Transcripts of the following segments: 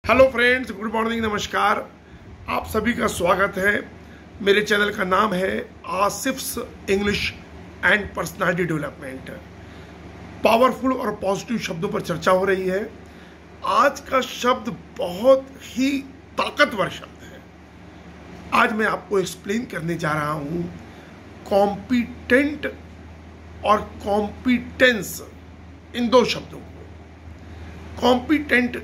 Hello friends, good morning, नमस्कार। आप सभी का स्वागत है। मेरे चैनल का नाम है Asif's English and personality development. Powerful और पॉजिटिव शब्दों पर चर्चा हो रही है। आज का शब्द बहुत ही ताकतवर शब्द है। आज मैं आपको एक्सप्लेन करने जा रहा हूं कॉम्पिटेंट और कॉम्पिटेंस, इन दो शब्दों को। Competent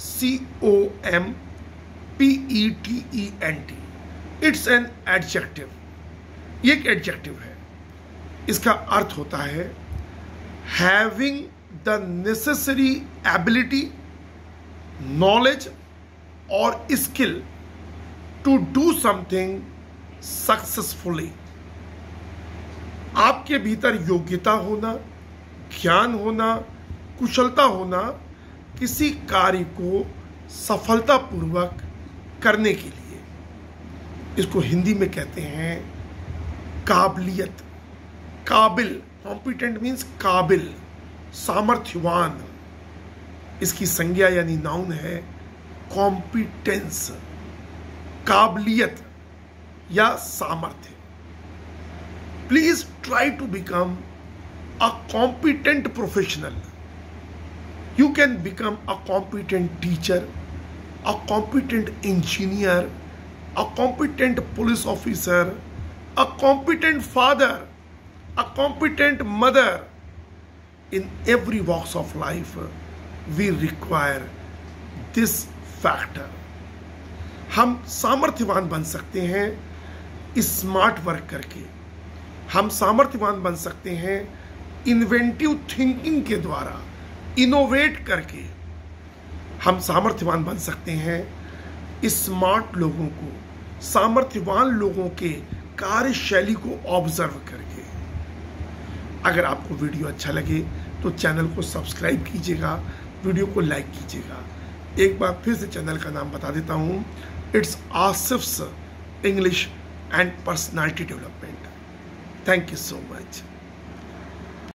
COMPETENT, it's an adjective. ये एक एडजेक्टिव है। इसका अर्थ होता है having the necessary ability, knowledge और skill to do something successfully. आपके भीतर योग्यता होना, ज्ञान होना, कुशलता होना किसी कार्य को सफलतापूर्वक करने के लिए। इसको हिंदी में कहते हैं काबिलियत, काबिल। कॉम्पिटेंट मीन्स काबिल, सामर्थ्यवान। इसकी संज्ञा यानी नाउन है कॉम्पिटेंस, काबिलियत या सामर्थ्य। Please try to become a competent professional. You can become a competent teacher, a competent engineer, a competent police officer, a competent father, a competent mother. In every walks of life, we require this factor. हम सामर्थ्यवान बन सकते हैं smart work करके। हम सामर्थ्यवान बन सकते हैं इन्वेंटिव थिंकिंग के द्वारा, इनोवेट करके। हम सामर्थ्यवान बन सकते हैं स्मार्ट लोगों को, सामर्थ्यवान लोगों के कार्यशैली को ऑब्जर्व करके। अगर आपको वीडियो अच्छा लगे तो चैनल को सब्सक्राइब कीजिएगा, वीडियो को लाइक कीजिएगा। एक बार फिर से चैनल का नाम बता देता हूं, it's Asif's English and personality development. Thank you so much.